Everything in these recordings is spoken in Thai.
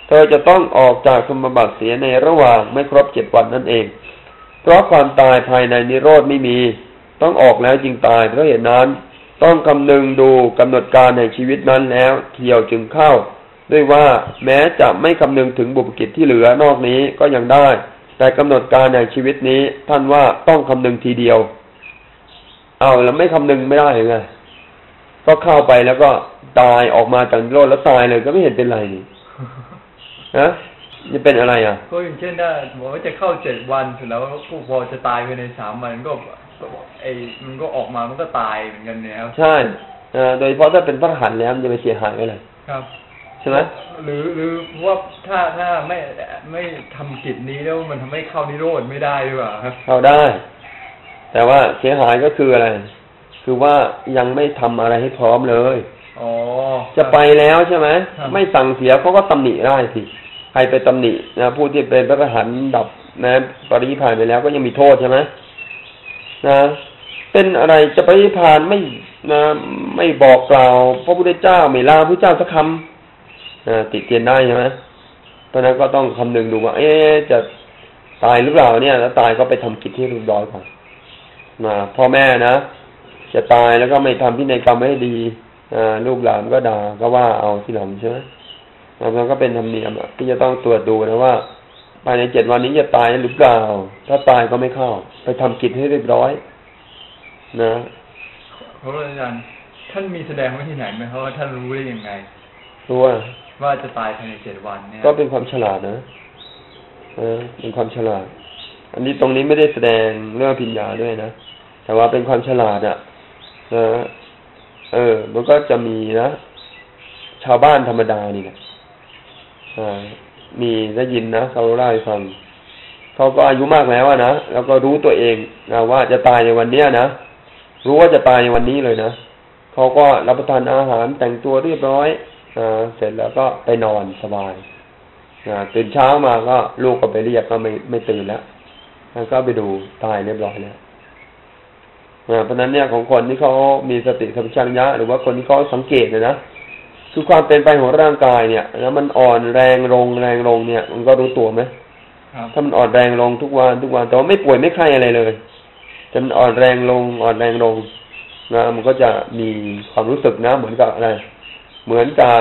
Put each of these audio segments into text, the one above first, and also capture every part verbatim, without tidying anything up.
เธอจะต้องออกจากสมบัติเสียในระหว่างไม่ครบเจ็ดวันนั่นเองเพราะความตายภายในนิโรธไม่มีต้องออกแล้วจึงตายเพราะเหตุนั้นต้องคำนึงดูกำหนดการแห่งชีวิตนั้นแล้วเที่ยวจึงเข้าด้วยว่าแม้จะไม่คำนึงถึงบุพกิจที่เหลือนอกนี้ก็ยังได้แต่กำหนดการแห่งชีวิตนี้ท่านว่าต้องคำนึงทีเดียวเอาแล้วไม่คำนึงไม่ได้ไงก็เข้าไปแล้วก็ตายออกมาจากนิโรธแล้วตายเลยก็ไม่เห็นเป็นไรนี่ฮะจะเป็นอะไรอ่ะก็อย่างเช่นถ้าบอกว่าจะเข้าเจ็ดวันเสร็จแล้วก็พอจะตายภายในสามวันก็ไอ้มันก็ออกมามันก็ตายเหมือนกันเนี่ยครับใช่โดยเฉพาะถ้าเป็นพระอรหันต์แล้วมันจะไปเสียหายอะไรครับใช่ไหมหรือหรือว่าถ้าถ้าไม่ไม่ทำกิจนี้แล้วมันทำให้เข้านิโรธไม่ได้หรือเปล่าครับเข้าได้แต่ว่าเสียหายก็คืออะไรคือว่ายังไม่ทำอะไรให้พร้อมเลยอ๋อจะไปแล้วใช่ไหมไม่สั่งเสียเขาก็ตำหนิได้สิใครไปตำหนินะผู้ที่เป็นพระอรหันต์ดับนะปรินิพพานไปแล้วก็ยังมีโทษใช่ไหมนะเป็นอะไรจะปรินิพพานไม่นะไม่บอกกล่าวพระพุทธเจ้าไม่ลาพระเจ้าสักคำนะติดเตียนได้ใช่ไหมเพราะนั้นก็ต้องคำนึงดูว่าเอ๊ะจะตายหรือเปล่าเนี่ยแล้วตายก็ไปทำกิจที่เรียบร้อยก่อนนะพ่อแม่นะจะตายแล้วก็ไม่ทำพินัยกรรมให้ดีลูกหลานก็ด่าก็ว่าเอาที่หลังใช่ไหมมันก็เป็นธรรมเนียมที่จะต้องตรวจดูนะว่าภายในเจ็ดวันนี้จะตายหรือเปล่าถ้าตายก็ไม่เข้าไปทำกิจให้เรียบร้อยนะเพราะอาจารย์ท่านมีแสดงไว้ที่ไหนไหมเพราะว่าท่านรู้ได้ยังไงรู้ว่าว่าจะตายภายในเจ็ดวันเนี่ยก็เป็นความฉลาดนะเออเป็นความฉลาดอันนี้ตรงนี้ไม่ได้แสดงเรื่องปัญญาด้วยนะแต่ว่าเป็นความฉลาดอ่ะนะเออมันก็จะมีนะชาวบ้านธรรมดานี่นะอ่ามีได้ยินนะเขาเล่าให้ฟังเขาก็อายุมากแล้วนะแล้วก็รู้ตัวเองนะว่าจะตายในวันเนี้ยนะรู้ว่าจะตายในวันนี้เลยนะเขาก็รับประทานอาหารแต่งตัวเรียบร้อยอ่าเสร็จแล้วก็ไปนอนสบายอ่าตื่นเช้ามาก็ลูกก็ไปเรียกก็ไม่ไม่ตื่นแล้วแล้วก็ไปดูตายเรียบร้อยแล้วเพราะนั้นเนี่ยของคนที่เขามีสติสัมปชัญญะหรือว่าคนที่เขาสังเกตนะนะคือความเป็นไปของร่างกายเนี่ยแล้วมันอ่อนแรงลงแรงลงเนี่ยมันก็รู้ตัวไหมถ้ามันอ่อนแรงลงทุกวันทุกวันแต่ว่าไม่ป่วยไม่ไข้อะไรเลยจนอ่อนแรงลงอ่อนแรงลงนะมันก็จะมีความรู้สึกนะเหมือนกับอะไรเหมือนกับ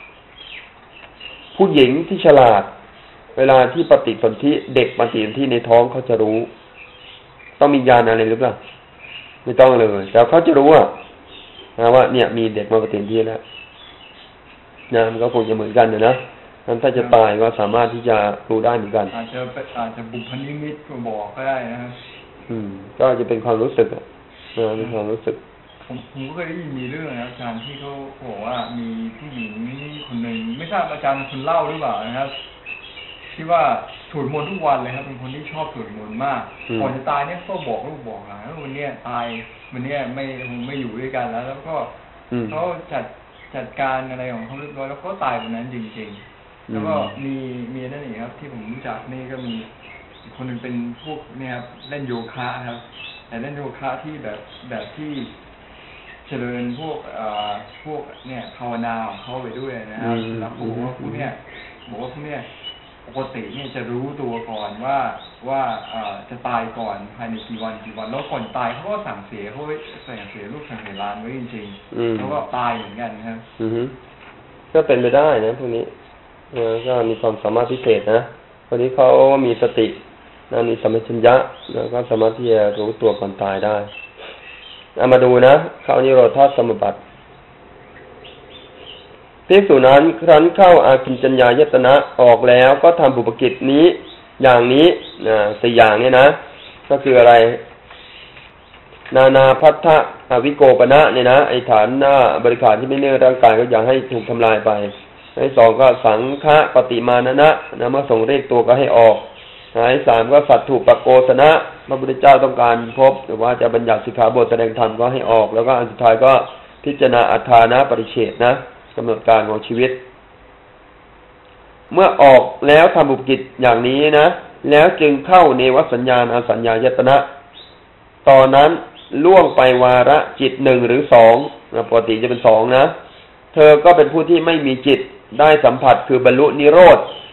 ผู้หญิงที่ฉลาดเวลาที่ปฏิสนธิเด็กปฏิสนธิในท้องเขาจะรู้ต้องมีญาณอะไรหรือเปล่าไม่ต้องเลยแต่เขาจะรู้ว่าว่าเนี่ยมีเด็กมาปฏิสนธิแล้วนะมันก็คงจะเหมือนกันนะนั้นถ้าจะตายก็สามารถที่จะรู้ได้เหมือนกันอาจจะอาจจะบุพนิมิตก็บอกก็ได้นะครับอืมก็จะเป็นความรู้สึกอ่ะนะเป็นความรู้สึกผมผมก็เคยได้ยินมีเรื่องนะอาจารย์ที่เขาบอกว่ามีผู้หญิงคนหนึ่งไม่ทราบอาจารย์คุณเล่าหรือเปล่านะครับที่ว่าสวดมนต์ทุกวันเลยครับเป็นคนที่ชอบสวดมนต์มากก่อนจะตายเนี่ยเขาบอกลูกบอกหลานว่าวันนี้ตายวันนี้ไม่ไม่อยู่ด้วยกันแล้วแล้วก็เขาจัดจัดการอะไรของเขาเรียบร้อยแล้วเขาตายวันนั้นจริงๆแล้วก็มีมีนั่นเองครับที่ผมรู้จักนี่ก็มีคนหนึ่งเป็นพวกเนี่ยครับเล่นโยคะครับแต่เล่นโยคะที่แบบแบบที่เจริญพวกอ่าพวกเนี่ยภาวนาของเขาไปด้วยนะครับแล้วบอกว่าพวกเนี่ยบอกว่าพวกเนี่ยปกติเนี่ยจะรู้ตัวก่อนว่าว่าจะตายก่อนภายในกี่วันกี่วันแล้วก่อนตายเขาก็สั่งเสียเขาสั่งเสียลูกสั่งเสียล้านไว้จริงๆแล้วก็ตายเหมือนกันครับก็เป็นไปได้นะพวกนี้ก็มีความสามารถพิเศษนะคนนี้เขามีสตินะมีสัมปชัญญะแล้วก็สามารถที่จะรู้ตัวก่อนตายได้เอามาดูนะเข้านิโรธสมุปบาทภิกษุนั้นครั้นเข้าอากิญจัญญายตนะออกแล้วก็ทำบุพกิจนี้อย่างนี้นะสี่อย่างนี้นะก็คืออะไรนานาพัทธะอวิโกปนะเนี่ยนะไอ้ฐานหน้าบริขารที่ไม่เนื้อร่างกายก็อย่าให้ถูกทำลายไปไอ้สองก็สังฆะปฏิมานะนะนะเมื่อส่งเรียกตัวก็ให้ออกไอ้สามก็สัตถุปโกสนะพระพุทธเจ้าต้องการพบหรือว่าจะบัญญัติสิกขาบทแสดงธรรมก็ให้ออกแล้วก็อันสุดท้ายก็พิจารณาอัฏฐานะปริเฉดนะกำหนดการของชีวิตเมื่อออกแล้วทำบุพกิจอย่างนี้นะแล้วจึงเข้าเนวสัญญาณอสัญญายตนะตอนนั้นล่วงไปวาระจิตหนึ่งหรือสองปกติจะเป็นสองนะเธอก็เป็นผู้ที่ไม่มีจิตได้สัมผัสคือบรรลุนิโรธ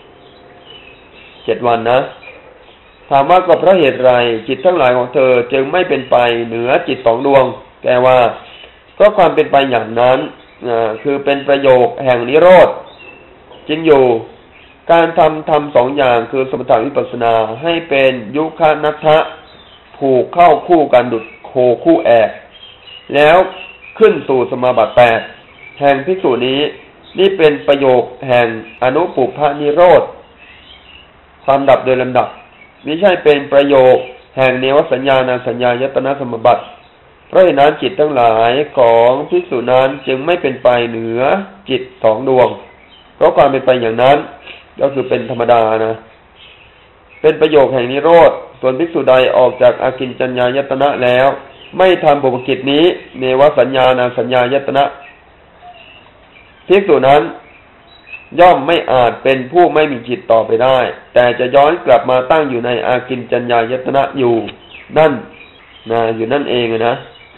เจ็ดวันนะถามว่าก็เพราะเหตุไรจิตทั้งหลายของเธอจึงไม่เป็นไปเหนือจิตสองดวงแกว่าก็ความเป็นไปอย่างนั้นคือเป็นประโยคแห่งนิโรธจริงอยู่การทำทำสองอย่างคือสมถะวิปัสสนาให้เป็นยุคนัตถะผูกเข้าคู่กันดุจโคคู่แอกแล้วขึ้นสู่สมาบัติแปดแห่งภิกษุนี้นี่เป็นประโยคแห่งอนุปุพพนิโรธความดับโดยลำดับไม่ใช่เป็นประโยคแห่งเนวสัญญาณสัญญายตนะสมบัติเพราะฉะนั้นจิตทั้งหลายของภิกษุนั้นจึงไม่เป็นไปเหนือจิตสองดวงเพราะความเป็นไปอย่างนั้นก็คือเป็นธรรมดานะเป็นประโยคแห่งนิโรธส่วนภิกษุใดออกจากอากิญจัญญายตนะแล้วไม่ทำบุพกิจนี้เนวสัญญาณสัญญายตนะภิกษุนั้นย่อมไม่อาจเป็นผู้ไม่มีจิตต่อไปได้แต่จะย้อนกลับมาตั้งอยู่ในอากิญจัญญายตนะอยู่นั่นนะอยู่นั่นเองนะ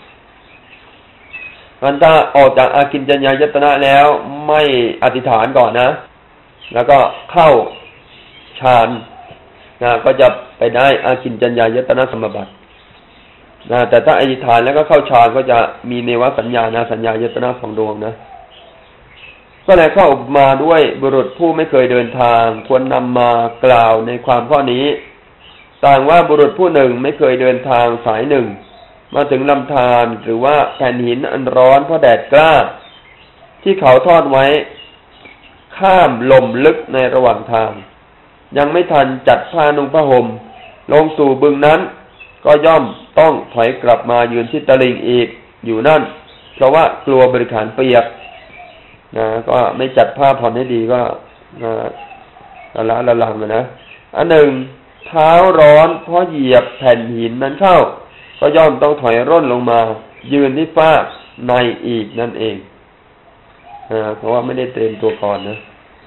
มันถ้าออกจากอากิญจัญญายตนะแล้วไม่อธิษฐานก่อนนะแล้วก็เข้าฌานนะก็จะไปได้อากิญจัญญายตนะสมบัตินะแต่ถ้าอธิษฐานแล้วก็เข้าฌานก็จะมีเนวสัญญาณสัญญายตนะสองดวงนะก็เลยเข้ามาด้วยบุรุษผู้ไม่เคยเดินทางควรนำมากล่าวในความข้อนี้ต่างว่าบุรุษผู้หนึ่งไม่เคยเดินทางสายหนึ่งมาถึงลำธารหรือว่าแผ่นหินอันร้อนเพราะแดดกล้าที่เขาทอดไว้ข้ามลมลึกในระหว่างทางยังไม่ทันจัดผ้านุ่งผ้าห่มลงสู่บึงนั้นก็ย่อมต้องถอยกลับมายืนที่ตลิ่งอีกอยู่นั่นเพราะว่ากลัวบริขารเปียกนะก็ไม่จัดผ้าผ่อนให้ดีก็ละละละลังนะอันหนึ่งเท้าร้อนเพราะเหยียบแผ่นหินนั้นเข้าก็ย่อมต้องถอยร่นลงมายืนที่ฟ้าในอีกนั่นเองเพราะว่าไม่ได้เตรียมตัวก่อนนะ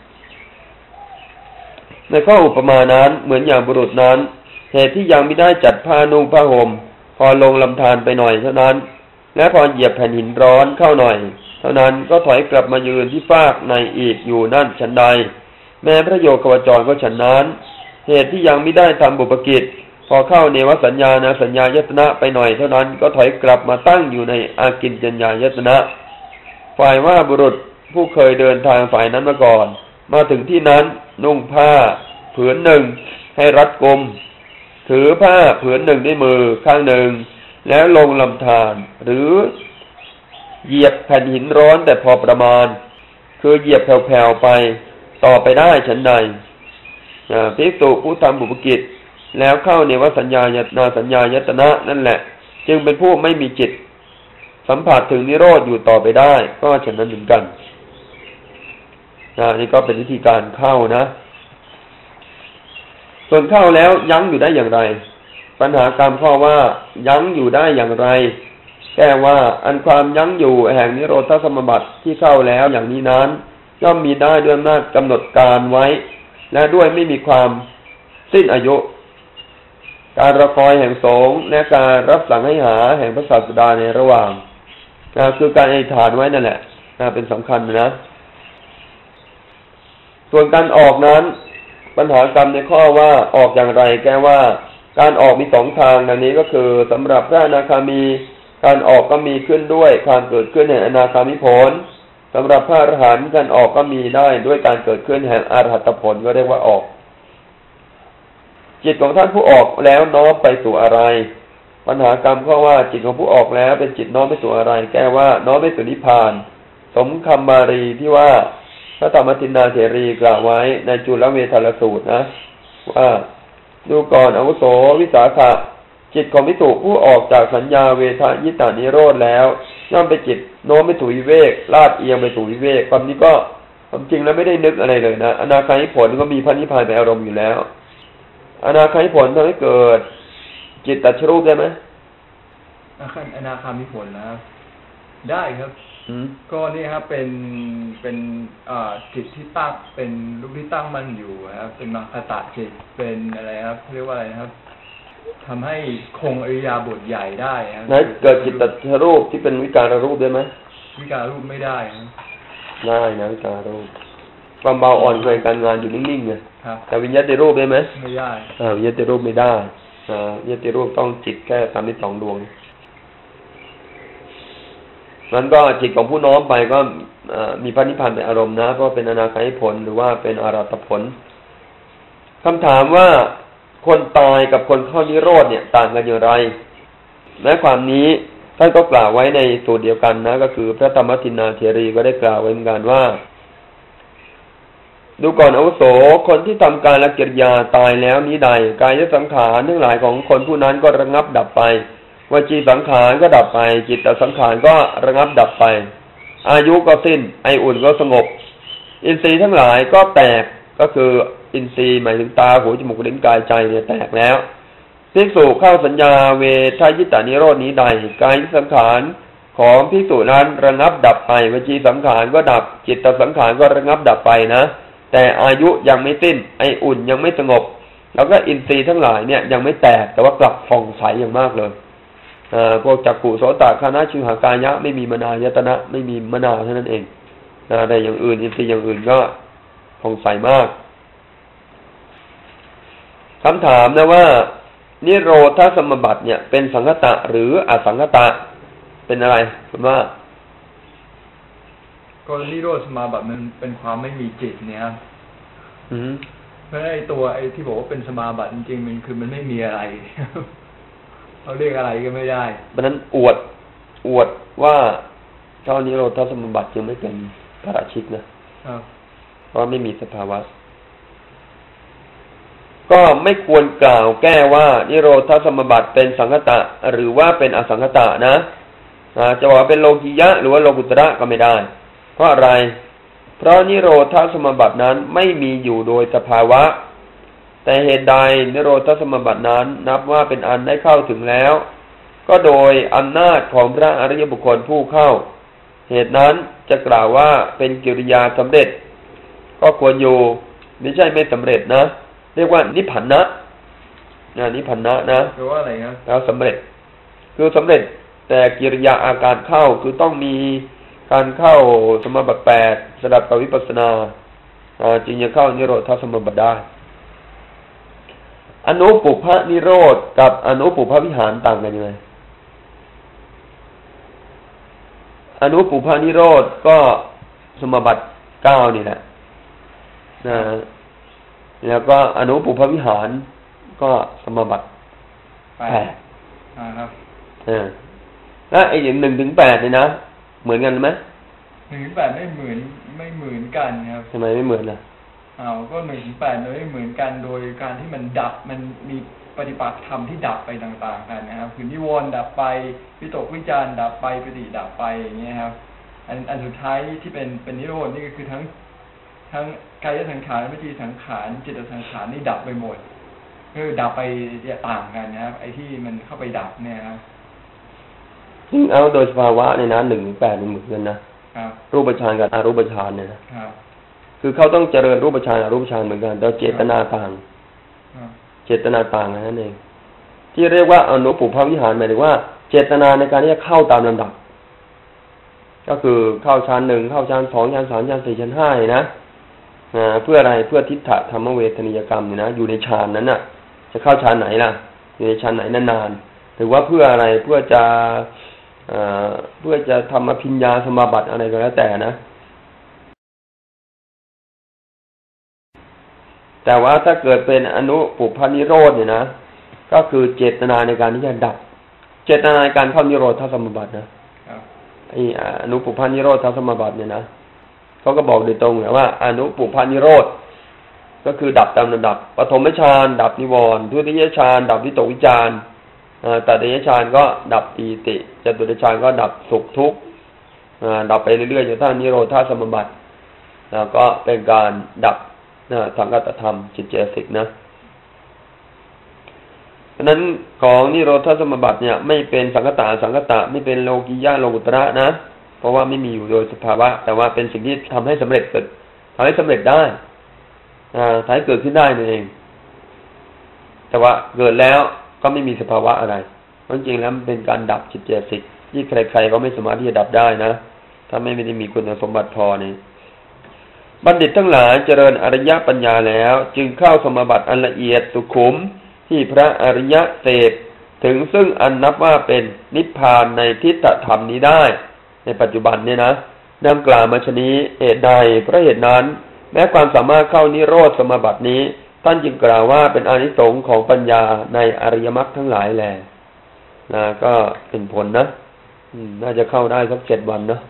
ในข้ออุปมานั้นเหมือนอย่างบุรุษนั้นเหตุที่ยังไม่ได้จัดผ้านุ่งผ้าห่มพอลงลำธารไปหน่อยเท่านั้นและพอเหยียบแผ่นหินร้อนเข้าหน่อยเท่านั้นก็ถอยกลับมายืนที่ฟากในอีกอยู่นั่นฉันใดแม้พระโยคาวจรก็ฉันนั้นเหตุที่ยังไม่ได้ทำบุพกิจพอเข้าเนวสัญญาณสัญญายตนะไปหน่อยเท่านั้นก็ถอยกลับมาตั้งอยู่ในอากิญจัญญายตนะฝ่ายว่าบุรุษผู้เคยเดินทางฝ่ายนั้นมาก่อนมาถึงที่นั้นนุ่งผ้าผืนหนึ่งให้รัดกุมถือผ้าผืนหนึ่งด้วยมือข้างหนึ่งแล้วลงลำธารหรือเหยียบแผ่นหินร้อนแต่พอประมาณคือเหยียบแผ่วๆไปต่อไปได้ฉันใดภิกษุผู้ทำบุพกิจแล้วเข้าในวสัญญาญาสัญญายตนะนั่นแหละจึงเป็นผู้ไม่มีจิตสัมผัสถึงนิโรธอยู่ต่อไปได้ก็ฉะนั้นเหมือนกันนี่ก็เป็นวิธีการเข้านะส่วนเข้าแล้วยั้งอยู่ได้อย่างไรปัญหากรรมข้อว่ายั้งอยู่ได้อย่างไรแก้ว่าอันความยั้งอยู่แห่งนิโรธสมบัติที่เข้าแล้วอย่างนี้นั้นย่อมมีได้ด้วยอำนาจกำหนดการไว้และด้วยไม่มีความสิ้นอายุการรอคอยแห่งสงฆ์และการรับสั่งให้หาแห่งพระศาสดาในระหว่างคือการอธิษฐานไว้นั่นแหละเป็นสำคัญนะส่วนการออกนั้นปัญหากรรมในข้อว่าออกอย่างไรแก้ว่าการออกมีสองทางดังนี้ก็คือสำหรับพระอนาคามีการออกก็มีขึ้นด้วยการเกิดขึ้นแห่งอนาคามิผลสำหรับพระอรหันต์การออกก็มีได้ด้วยการเกิดขึ้นแห่งอรหัตผลก็เรียกว่าออกจิตของท่านผู้ออกแล้วน้อมไปสู่อะไรปัญหากรรมข้อว่าจิตของผู้ออกแล้วเป็นจิตน้อมไปสู่อะไรแก้ว่าน้อมไปสู่นิพพานสมคำบาลีที่ว่าพระธรรมทินนาเถรีกล่าวไว้ในจุลเวทลสูตรนะว่าดูก่อนอาวุโสวิสาขะจิตของภิกษุผู้ออกจากสัญญาเวทยิตานิโรธแล้วย่อมเป็นจิตโน้มไปสู่วิเวกลาดเอียงไปสู่วิเวกความนี้ก็ความจริงแล้วไม่ได้นึกอะไรเลยนะอนาคามิผลก็มีพระนิพพานเป็นอารมณ์อยู่แล้วอนาคามิผลทำให้เกิดจิตตัชรูปได้ไหมอนาคามิผลนะครับได้ครับก็นี่ครับเป็นเป็นจิตที่ตั้งเป็นรูปที่ตั้งมันอยู่ครับเป็นมัคคตะจิตเป็นอะไรครับเรียกว่าอะไรนะครับทำให้คงอริยาบทใหญ่ได้ครับนั้นเกิดจิตตัชรูปที่เป็นวิการรูปได้ไหมวิการรูปไม่ได้ครับได้นะวิการรูปความเบาอ่อนเคยการงานอยู่นิ่งๆไงครับแต่วิญญาติรูปได้ไหมไม่ได้อ่าวิญญาติรูปไม่ได้อ่าวิญญาติรูปต้องจิตแค่สามสิบสองดวงนั้นก็จิตของผู้น้อมไปก็มีพระนิพพานเป็นอารมณ์นะเพราะเป็นอนาคามิผลหรือว่าเป็นอรหัตผลคำถามว่าคนตายกับคนเข้านิโรธเนี่ยต่างกันอย่างไรแม้ความนี้ท่านก็กล่าวไว้ในสูตรเดียวกันนะก็คือพระธรรมทินนาเถรีก็ได้กล่าวไว้เหมือนกันว่าดูก่อนอาวุโสคนที่ทำการละกิริยาตายแล้วนี้ใดกายสังขารทั้งหลายของคนผู้นั้นก็ระงับดับไปวจีสังขารก็ดับไปจิตตสังขารก็ระงับดับไปอายุก็สิ้นไออุ่นก็สงบอินทรีย์ทั้งหลายก็แตกก็คืออินทรีย์หมายถึงตาหูจมูกลิ้นกายใจเนี่ยแตกแล้วภิกษุเข้าสัญญาเวทยิตานิโรธนี้ใดกายสังขารของภิกษุนั้นระงับดับไปวจีสังขารก็ดับจิตตสังขารก็ระงับดับไปนะแต่อายุยังไม่สิ้นไออุ่นยังไม่สงบแล้วก็อินทรีย์ทั้งหลายเนี่ยยังไม่แตกแต่ว่ากลับผ่องใสอย่างมากเลยอ่าพวกจักขุโสตคานะชิวหากายะไม่มีมนายตนะไม่มีมนาเท่านั้นเองนะแต่อย่างอื่นอินทรีย์อย่างอื่นก็ผ่องใสมากคำถามนะว่านิโรธสมบัติเนี่ยเป็นสังคตะหรืออสังคตะเป็นอะไรคุณว่าก็นิโรธสมาบัติมันเป็นความไม่มีจิตเนี่ยครับอืมเพราะไอ้ตัวไอ้ที่บอกว่าเป็นสมาบัติจริงๆมันคือมันไม่มีอะไรเขาเรียกอะไรก็ไม่ได้เพราะนั้นอวดอวดว่าเท่านิโรธสมบัติยังไม่เป็นปราชิกนะครับเพราะไม่มีสภาวะก็ไม่ควรกล่าวแก้ว่านิโรธสมบัติเป็นสังคตะหรือว่าเป็นอสังคตะนะจะบอกเป็นโลกิยะหรือว่าโลกุตระก็ไม่ได้เพราะอะไรเพราะนิโรธสมบัตินั้นไม่มีอยู่โดยสภาวะแต่เหตุใดนิโรธสมบัตินั้นนับว่าเป็นอันได้เข้าถึงแล้วก็โดยอำนาจของพระอริยบุคคลผู้เข้าเหตุนั้นจะกล่าวว่าเป็นกิริยาสำเร็จก็ควรอยู่ไม่ใช่ไม่สำเร็จนะเรียกว่านิพพานะนะนิพพานะนะแปลว่าอะไรครับแล้วสำเร็จคือสำเร็จแต่กิริยาอาการเข้าคือต้องมีการเข้าสมบัติแปดสดับกับวิปัสสนาจึงจะเข้านิโรธสมบัติได้อนุปุพพนิโรธกับอนุปุพพวิหารต่างกันยังไงอนุปุพพนิโรธก็สมบัติเก้านี่แหละนะแล้วก็อนุปุพพวิหารก็สมบัติแปดอ่าครับเออแล้วไอ้อย่างหนึ่งถึงแปดเนี่ยนะเหมือนกันไหมหนึ่งถึงแปดไม่เหมือนไม่เหมือนกันครับทำไมไม่เหมือนล่ะอ้าวก็หนึ่งถึงแปดไม่เหมือนกันโดยการที่มันดับมันมีปฏิบัติธรรมที่ดับไปต่างๆกันนะครับคือนิวรณ์ดับไปวิตกวิจารดับไปปฏิดับไปอย่างเงี้ยครับอันอันสุดท้ายที่เป็นเป็นนิโรธนี่ก็คือทั้งทั้งกายสังขารวิจีสังขารจิตสังขารนี่ดับไปหมดคือดับไปต่างกันนะครับไอ้ที่มันเข้าไปดับเนี่ยครับซึ่งเอาโดยสภาวะเนี่ยนะหนึ่งถึงแปดมันเหมือนกันนะรูปฌานกับอรูปฌานเนี่ยนะคือเขาต้องเจริญรูปฌานอรูปฌานเหมือนกันแต่เจตนาต่างเจตนาต่างนั่นเองที่เรียกว่าอนุปุพพวิหารหมายถึงว่าเจตนาในการที่จะเข้าตามลำดับก็คือเข้าฌานหนึ่งเข้าฌานสองฌานสามฌานสี่ฌานห้านะเพื่ออะไรเพื่อทิฏฐธรรมเวทนิยกรรมเนี่ยนะอยู่ในฌานนั้นน่ะจะเข้าฌานไหนล่ะอยู่ในฌานไหนนานๆหรือว่าเพื่ออะไรเพื่อจะเพื่อจะทำอภิญญาสมาบัติอะไรก็แล้วแต่นะแต่ว่าถ้าเกิดเป็นอนุปุพพนิโรธเนี่ยนะก็คือเจตนาในการที่จะดับเจตนาในการเข้านิโรธสมาบัตินะไอ้อนุปุพพนิโรธสมาบัติเนี่ยนะเขาก็บอกโดยตรงเลยว่าอนุปุพพนิโรธก็คือดับตามลำดับปฐมฌานดับนิวรณ์ทุติยฌานดับวิตกวิจารตติยฌานก็ดับปีติจตุตฌานก็ดับสุขทุกข์ดับไปเรื่อยๆจนถึงนิโรธสมาบัติแล้วก็เป็นการดับสังกัตธรรมจิตเจสิกนะเพราะนั้นของนิโรธสมาบัติเนี่ยไม่เป็นสังคตะสังคตะไม่เป็นโลกิยะโลกุตระนะเพราะว่าไม่มีอยู่โดยสภาวะแต่ว่าเป็นสิ่งที่ทำให้สำเร็จเกิดทำให้สำเร็จได้อ่าทำให้เกิดขึ้นได้นั่นเองแต่ว่าเกิดแล้วก็ไม่มีสภาวะอะไรเพราะจริงแล้วมันเป็นการดับจิตเจสิกที่ใครๆก็ไม่สามารถที่จะดับได้นะถ้าไม่ได้มีคุณสมบัติพอนี่บัณฑิตทั้งหลายเจริญอริยปัญญาแล้วจึงเข้าสมบัติอันละเอียดสุขุมที่พระอริยะเสพถึงซึ่งอันนับว่าเป็นนิพพานในทิฏฐธรรมนี้ได้ในปัจจุบันเนี่ยนะดังกล่าวมาชนี้เหตุใดเพราะเหตุนั้นแม้ความสามารถเข้านิโรธสมบัตินี้ท่านจึงกล่าวว่าเป็นอานิสงส์ของปัญญาในอริยมรรคทั้งหลายแลนะก็เป็นผลนะน่าจะเข้าได้สักเจ็ดวันนะ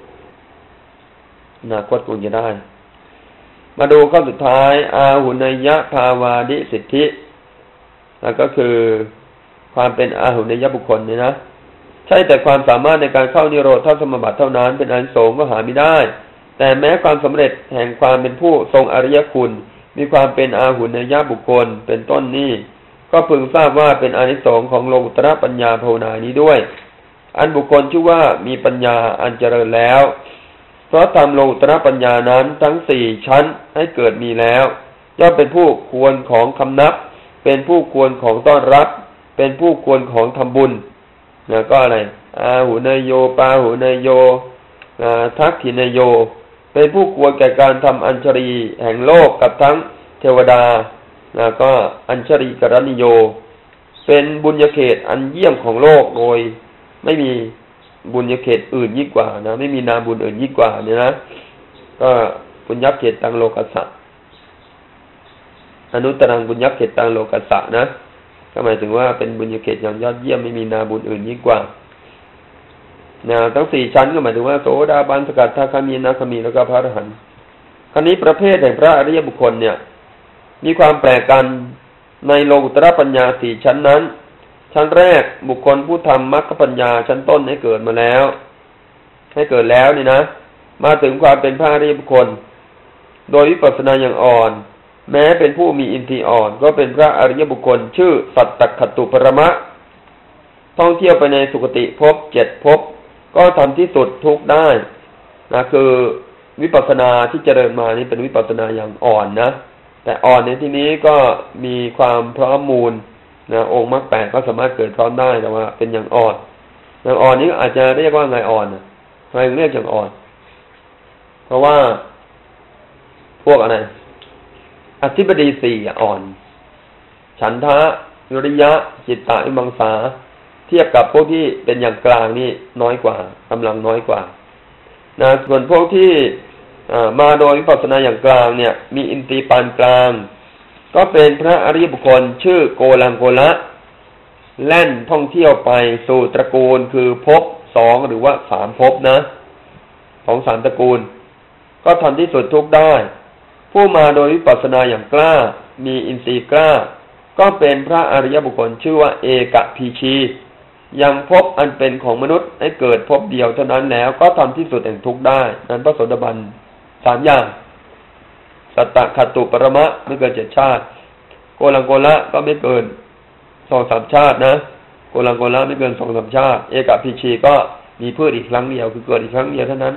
อนาคตคงจะได้มาดูข้อสุดท้ายอาหุนยภาวาดิสิทธิแล้วก็คือความเป็นอาหุนยบุคคลนี่นะใช่แต่ความสามารถในการเข้านิโรธสมบัติเท่านั้นเป็นอานิสงส์ก็หาไม่ได้แต่แม้ความสำเร็จแห่งความเป็นผู้ทรงอริยคุณมีความเป็นอาหุนยบุคคลเป็นต้นนี้ก็พึงทราบว่าเป็นอานิสงส์ของโลกุตระปัญญาภาวนานี้ด้วยอันบุคคลชื่อว่ามีปัญญาอันเจริญแล้วเพราะทำโลกุตระปัญญานั้นทั้งสี่ชั้นให้เกิดมีแล้วย่อมเป็นผู้ควรของคำนับเป็นผู้ควรของต้อนรับเป็นผู้ควรของทำบุญนะก็อะไรอาหุนยโยปาหุนยโยทักขินยโยเป็นผู้ควรแก่การทำอัญชรีแห่งโลกกับทั้งเทวดานะก็อัญชรีกรณิโยเป็นบุญญาเขตอันเยี่ยมของโลกโดยไม่มีบุญญาเขตอื่นยิ่งกว่านะไม่มีนาบุญอื่นยิ่งกว่าเนี่ยนะก็บุญญาเขตตังโลกัสสะอนุตตรังบุญญาเขตตังโลกัสสะนะก็หมายถึงว่าเป็นบุญญาเขตอย่างยอดเยี่ยมไม่มีนาบุญอื่นยิ่งกว่านะทั้งสี่ชั้นก็หมายถึงว่าโสดาบันสกัดทาคามีนาคามีแล้วก็พระอรหันต์คราวนี้ประเภทแห่งพระอริยบุคคลเนี่ยมีความแปลกกันในโลกุตระปัญญาสี่ชั้นนั้นชั้นแรกบุคคลผู้ทำมรรคปัญญาชั้นต้นให้เกิดมาแล้วให้เกิดแล้วนี่นะมาถึงความเป็นพระอริยบุคคลโดยวิปัสสนาอย่างอ่อนแม้เป็นผู้มีอินทรีย์อ่อนก็เป็นพระอริยบุคคลชื่อสัตตคตุปรมะท่องเที่ยวไปในสุคติภพเจ็ดภพก็ทำที่สุดทุกได้นะคือวิปัสสนาที่เจริญมานี่เป็นวิปัสสนาอย่างอ่อนนะแต่อ่อนในที่นี้ก็มีความพร้อมมูลนะองค์มรรคแปดก็สามารถเกิดพร้อมได้แต่ว่าเป็นอย่างอ่อนอย่างอ่อนนี้อาจจะเรียกว่าไงอ่อนนะทำไมเรียกอย่างอ่อนเพราะว่าพวกอะไรอธิบดีสี่อ่อนฉันทะวิริยะจิตตะวิมังสาเทียบกับพวกที่เป็นอย่างกลางนี่น้อยกว่ากำลังน้อยกว่านะส่วนพวกที่มาโดยวิปัสสนาอย่างกลางเนี่ยมีอินทรีย์ปานกลางก็เป็นพระอริยบุคคลชื่อโกลังโกละแล่นท่องเที่ยวไปสู่ตระกูลคือภพสองหรือว่าสามภพนะของสามตระกูลก็ทำที่สุดทุกได้ผู้มาโดยวิปัสสนาอย่างกล้ามีอินทรีย์กล้าก็เป็นพระอริยบุคคลชื่อว่าเอกพีชียังพบอันเป็นของมนุษย์ให้เกิดพบเดียวเท่านั้นแล้วก็ทำที่สุดแห่งทุกข์ได้นั้นพระโสดาบันสามอย่างสัตตคตุปรมะไม่เกินเจ็ดชาติโกลังโกละก็ไม่เกินสองสามชาตินะโกลังโกละไม่เกินสองสามชาติเอกพีชีก็มีพืชอีกครั้งเดียวคือเกิดอีกครั้งเดียวเท่านั้น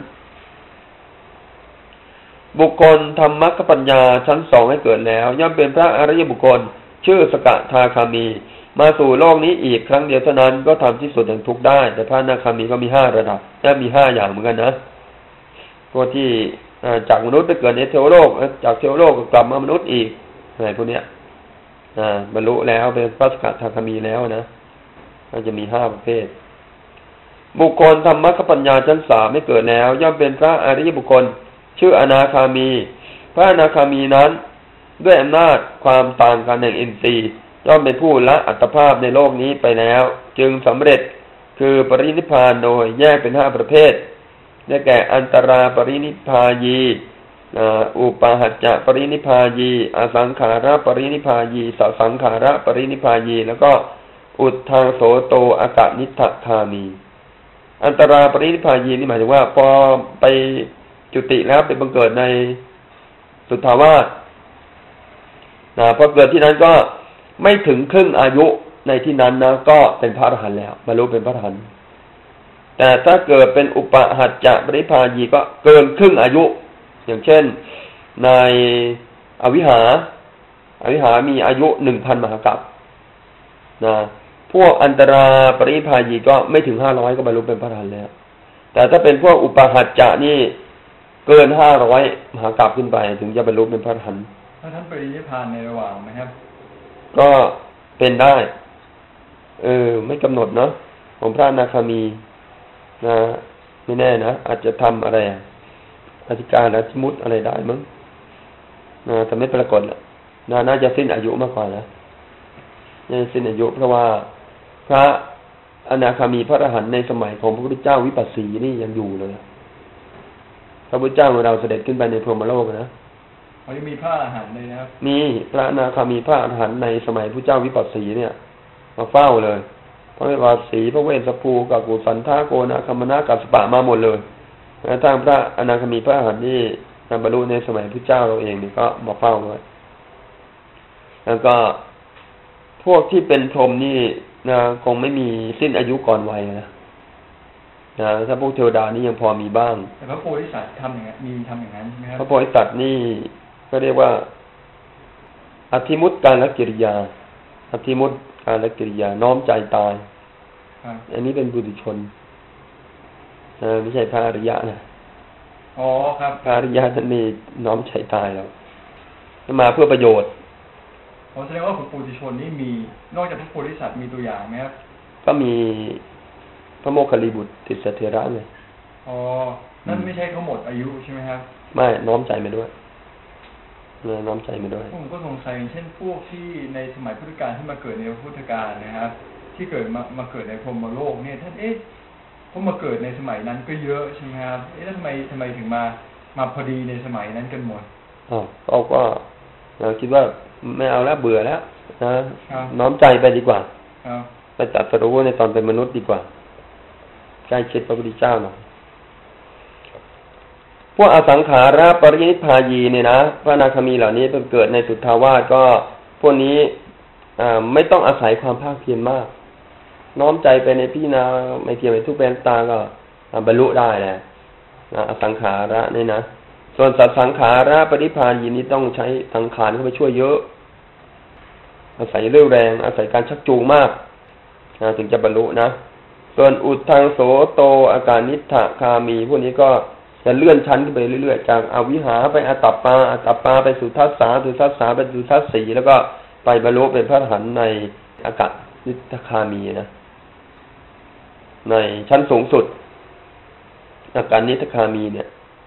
บุคคลทำมรรคปัญญาชั้นสองให้เกิดแล้วย่อมเป็นพระอริยบุคคลชื่อสกทาคามีมาสู่โลกนี้อีกครั้งเดียวเท่านั้นก็ทำที่สุดแห่งทุกข์ได้แต่พระอนาคามีก็มีห้าระดับและมีห้าอย่างเหมือนกันนะพวกที่จากมนุษย์ไปเกิดในเทวโลกจากเทวโลกก็กลับมามนุษย์อีกอะไรพวกเนี้ยบรรลุแล้วเป็นพระสกทาคามีแล้วนะก็จะมีห้าประเภทบุคคลทำมรรคปัญญาชั้นสามไม่เกิดแล้วย่อมเป็นพระอริยบุคคลชื่ออนาคามีพระอนาคามีนั้นด้วยอำนาจความต่างกันแห่งอินทรีย์ย่อมเป็นผู้ละอัตภาพในโลกนี้ไปแล้วจึงสำเร็จคือปรินิพพานโดยแยกเป็นห้าประเภทได้แก่อันตราปรินิพพายีอุปาหัจจะปรินิพพายีอสังขาระปรินิพพายีสสังขาระปรินิพพายีแล้วก็อุทธังโสโตอากะนิทธามีอันตราปรินิพพายีนี่หมายถึงว่าพอไปจุติแล้วไปบังเกิดในสุทธาวาสนะพอเกิดที่นั้นก็ไม่ถึงครึ่งอายุในที่นั้นนะก็เป็นพระอรหันต์แล้วบรรลุเป็นพระอรหันต์แต่ถ้าเกิดเป็นอุปหัจจะปรินิพพายีก็เกินครึ่งอายุอย่างเช่นในอวิหาอวิหามีอายุหนึ่งพันมหากัปนะพวกอันตราปรินิพพายีก็ไม่ถึงห้าร้อยก็บรรลุเป็นพระอรหันต์แล้วแต่ถ้าเป็นพวกอุปหัจจะนี่เกินห้าร้อยมหากรัปขึ้นไปถึงจะบรรลุเป็นพระอรหันต์ถ้าท่านปรินิพพานในระหว่างไหมครับก็เป็นได้เออไม่กำหนดเนาะของพระอนาคามีนะไม่แน่นะอาจจะทำอะไรอธิการอธิมุตอะไรได้มั้งนะแต่ไม่ปรากฏนะน่าจะสิ้นอายุมากกว่านะน่าจะสิ้นอายุเพราะว่าพระอนาคามีพระอรหันต์ในสมัยของพระพุทธเจ้าวิปัสสีนี่ยังอยู่เลยพระพุทธเจ้าของเราเสด็จขึ้นไปในพรหมโลกนะเขายังมีพระอรหันต์เลยนะครับมีพระอนาคามีพระอรหันต์ในสมัยพระเจ้าวิปัสสีเนี่ยมาเฝ้าเลยพระวิปัสสีพระเวสสัพพูกักุสันทาโกนะคัมมนะกัสสปะมาหมดเลยแม้ทั้งพระอนาคามีพระอรหันต์นี่บรรลุในสมัยพระเจ้าเราเองนี่ก็มาเฝ้าด้วยแล้วก็พวกที่เป็นพรหมนี่นะคงไม่มีสิ้นอายุก่อนวัยนะนะถ้าพวกเทวดานี่ยังพอมีบ้างแต่พระโพธิสัตว์ทำอย่างนั้นมีทำอย่างนั้นใช่ไหมครับพระโพธิสัตว์นี่ก็เรียกว่าอธิมุตการละกิริยาอธิมุตการละกิริยาน้อมใจตายอันนี้เป็นบุตุชนไม่ใช่พระอริยะนะอ๋อครับพระอริยะท่านนี่น้อมใจตายแล้วมาเพื่อประโยชน์ผมแสดงว่าปุถุชนนี่มีนอกจากพระโพธิสัตว์มีตัวอย่างไหมครับก็มีพระโมคคัลลีบุตรติสสเถระไงอ๋อนั่นไม่ใช่เขาหมดอายุใช่ไหมครับไม่น้อมใจมาด้วยน้อมใจมาด้วยผมก็สงสัยเช่นพวกที่ในสมัยพุทธกาลที่มาเกิดในพุทธกาลนะครับที่เกิดมามาเกิดในพรหมโลกเนี่ยท่านเอ๊ะเขามาเกิดในสมัยนั้นก็เยอะใช่ไหมครับเอ๊ะทำไมทำไมถึงมามาพอดีในสมัยนั้นกันหมดอ๋อเขาก็เราคิดว่าไม่เอาแล้วเบื่อแล้วนะน้อมใจไปดีกว่าไปตรัสรู้ในตอนเป็นมนุษย์ดีกว่าใกล้ชิดพระพุทธเจ้าหน่อยพวกอสังขาระปรินิพพายีเนี่ยนะพระอนาคามีเหล่านี้เป็นเกิดในสุทธาวาสก็พวกนี้ไม่ต้องอาศัยความภาคเพียรมากน้อมใจไปในพิจารณาไม่เที่ยงไม่ทุกข์เป็นตาก็บรรลุได้แหละอสังขาระนี่นะส่วนสัตสังขาระปรินิพพายีนี้ต้องใช้สังขารเข้าไปช่วยเยอะอาศัยเรี่ยวแรงอาศัยการชักจูงมากถึงจะบรรลุนะส่วนอุทธังโสโตอาการนิทธคามีพวกนี้ก็จะเลื่อนชั้นขึ้นไปเรื่อยๆจากอวิหาไปอตัปปาอตัปปาไปสุทัสสาสุทัสสาไปสุทัสสีแล้วก็ไปบรรลุเป็นพระอรหันต์ในอากาศนิทธคามีนะในชั้นสูงสุดอาการนิทธคามีเนี่ย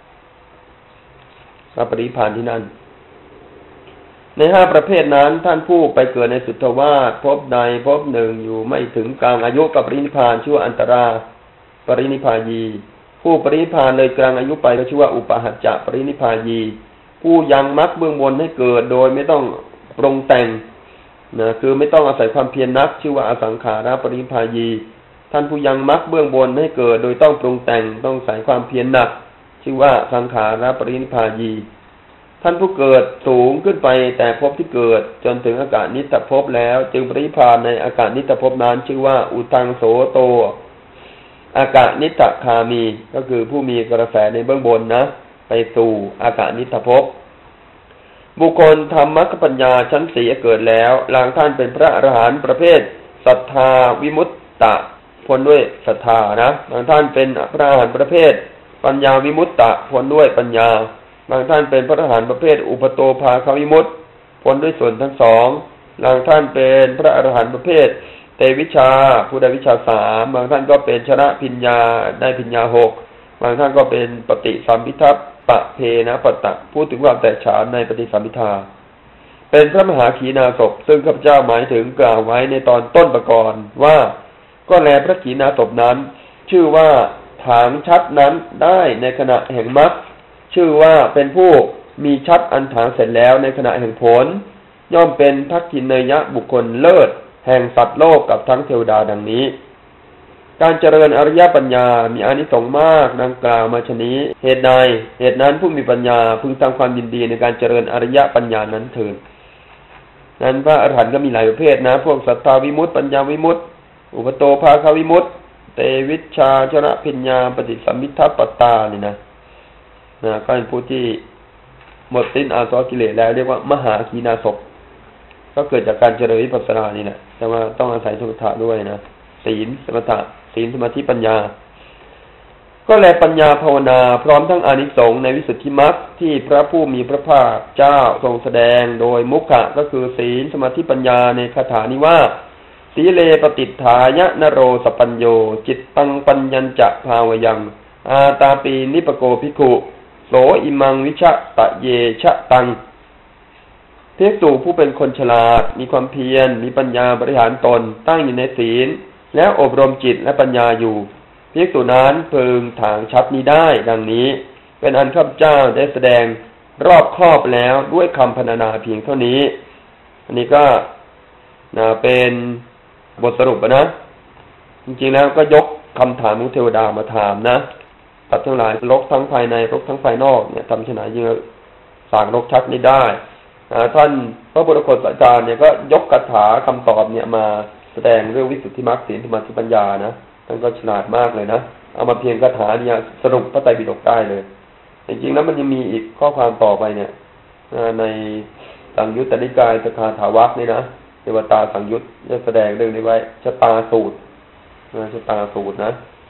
พระปรินิพพานที่นั่นในห้าประเภทนั้นท่านผู้ไปเกิดในสุทธาวาสพบใดพบหนึ่งอยู่ไม่ถึงกลางอายุกับปรินิพพานชื่อว่าอันตราปรินิพพายีผู้ปรินิพพานเลยกลางอายุไปก็ชื่อว่าอุปหัจจะปรินิพพายีผู้ยังมรรคเบื้องบนให้เกิดโดยไม่ต้องปรุงแต่งนะคือไม่ต้องอาศัยความเพียรนักชื่อว่าอสังขาระปรินิพพายีท่านผู้ยังมรรคเบื้องบนให้เกิดโดยต้องปรุงแต่งต้องอาศัยความเพียรหนักชื่อว่าสังขาระปรินิพพายีท่านผู้เกิดสูงขึ้นไปแต่ภพที่เกิดจนถึงอากาศนิตตภพแล้วจึงปรินิพพานในอากาศนิตตภพนั้นชื่อว่าอุทังโสโตอากาศนิตตคามีก็คือผู้มีกระแสในเบื้องบนนะไปสู่อากาศนิตตภพบุคคลทำมรรคปัญญาชั้นสี่เกิดแล้วหลังท่านเป็นพระอรหันต์ประเภทศรัทธาวิมุตตะพ้นด้วยศรัทธานะหลังท่านเป็นพระอรหันต์ประเภทปัญญาวิมุตตะพ้นด้วยปัญญาบางท่านเป็นพระอรหันต์ประเภทอุปโตภาควิมุตติพ้นด้วยส่วนทั้งสองบางท่านเป็นพระอรหันต์ประเภทเตวิชาผู้ได้วิชาสามบางท่านก็เป็นชนะพิญญาได้พิญญาหกบางท่านก็เป็นปฏิสัมภิทัปปะเพนะปะตะพูดถึงความแตกฉานในปฏิสัมภิทาเป็นพระมหาขีณาสพซึ่งข้าพเจ้าหมายถึงกล่าวไว้ในตอนต้นประกรณ์ว่าก็แลพระขีณาสพนั้นชื่อว่าถางชัดนั้นได้ในขณะแห่งมรรคชื่อว่าเป็นผู้มีชัดอันถางเสร็จแล้วในขณะแห่งผลย่อมเป็นทักขิณเนยะบุคคลเลิศแห่งสัตว์โลกกับทั้งเทวดาดังนี้การเจริญอริยปัญญามีอานิสงส์มากดังกล่าวมาชนี้เหตุใดเหตุนั้นผู้มีปัญญาพึงทำความยินดีในการเจริญอริยปัญญานั้นเถิดนั้นพระอรหันต์ก็มีหลายประเภทนะพวกสัทธาวิมุตติปัญญาวิมุตติอุปโตภาควิมุตติเตวิชชาชนะพิญญาปฏิสัมภิทัปปตานี่นะนะก็เป็นผู้ที่หมดสิ้นอาสวะกิเลสแล้วเรียกว่ามหาขีณาสพก็เกิดจากการเจริญวิปัสสนานี่แหละแต่ว่าต้องอาศัยสมถะด้วยนะศีลสมถะศีลสมาธิปัญญาก็แลปัญญาภาวนาพร้อมทั้งอานิสงส์ในวิสุทธิมรรคที่พระผู้มีพระภาคเจ้าทรงแสดงโดยมุขะก็คือศีลสมาธิปัญญาในคาถานี้ว่าสีเลปฏิฐายะนโรสปัญโยจิตตังปัญญัญจะภาวยังอาตาปีนิปโกภิกขุโสอิมังวิชะตะเยชะตังภิกษุผู้เป็นคนฉลาดมีความเพียรมีปัญญาบริหารตนตั้งอยู่ในศีลแล้วอบรมจิตและปัญญาอยู่ภิกษุนั้นพึงถางชัดนี้ได้ดังนี้เป็นอันข้าพเจ้าได้แสดงรอบครอบแล้วด้วยคำพรรณนาเพียงเท่านี้อันนี้ก็นะเป็นบทสรุปนะจริงๆแล้วก็ยกคำถามของเทวดามาถามนะตัดทั้งหลายรกทั้งภายในรกทั้งภายนอกเนี่ยทำชนะเยอะสร้างรกชัดนี้ได้ท่านพระพุทธโฆษาจารย์เนี่ยก็ยกคาถาคำตอบเนี่ยมาแสดงเรื่องวิสุทธิมรรคศีลสมาธิปัญญานะท่านก็ฉลาดมากเลยนะเอามาเพียงคาถาเนี่ยสรุปพระไตรปิฎกได้เลยจริงๆแล้วมันยังมีอีกข้อความต่อไปเนี่ยในสังยุตตนิกายสคาถาวัคนี่นะเทวตาสังยุตจะแสดงเรื่องนี้ไว้ชะตาสูตรชะตาสูตรนะ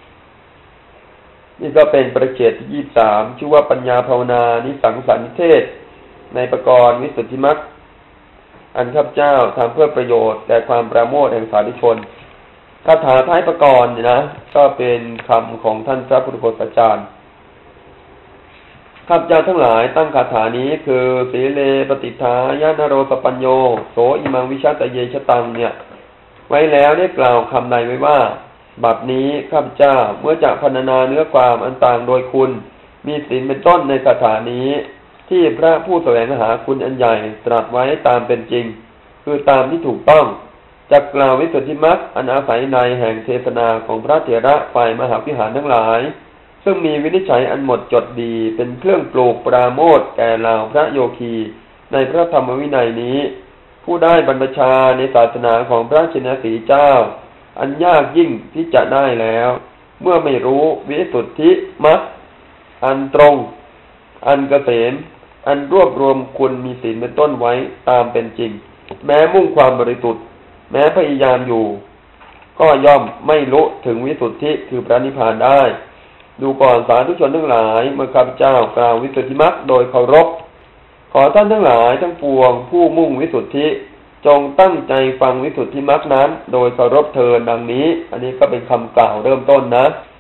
นี่ก็เป็นประเจตที่ยี่สิบสามชื่อว่าปัญญาภาวนานิสังสรรนิเทศในประกรณ์วิสุทธิมรรคอันข้าพเจ้าทำเพื่อประโยชน์แก่ความปราโมทย์แห่งสาธุชนคาถาท้ายประกรณ์เนี่ยนะก็เป็นคำของท่านพระพุทธโฆษาจารย์ข้าพเจ้าทั้งหลายตั้งคาถานี้คือสีเลปฏิฐายะนโรสปัญโยโสอิมังวิชาตะเยชะตังเนี่ยไว้แล้วได้กล่าวคำใดไว้ว่าบัดนี้ข้าพเจ้าเมื่อจะพรรณนาเนื้อความอันต่างโดยคุณมีศีลเป็นต้นในคาถานี้ที่พระผู้แสวงหาคุณอันใหญ่ตรัสไว้ตามเป็นจริงคือตามที่ถูกต้องจักกล่าววิสุทธิมรรคอันอาศัยในแห่งเทศนาของพระเถระฝ่ายมหาวิหารทั้งหลายซึ่งมีวินิจฉัยอันหมดจดดีเป็นเครื่องปลูกปราโมทย์แก่เหล่าพระโยคีในพระธรรมวินัยนี้ผู้ได้บรรพชาในศาสนาของพระชินสีเจ้าอันยากยิ่งที่จะได้แล้วเมื่อไม่รู้วิสุทธิมรรคอันตรงอันเกษมอันรวบรวมคุณมีศีลเป็นต้นไว้ตามเป็นจริงแม้มุ่งความบริสุทธิ์แม้พยายามอยู่ก็ย่อมไม่รู้ถึงวิสุทธิคือพระนิพพานได้ดูก่อนสาธุชนทั้งหลายเมื่อข้าพเจ้ากล่าววิสุทธิมรรคโดยเคารพขอท่านทั้งหลายทั้งปวงผู้มุ่งวิสุทธิจงตั้งใจฟังวิสุทธิมรรคนั้นโดยเคารพเถิดดังนี้อันนี้ก็เป็นคำกล่าวเริ่มต้นนะ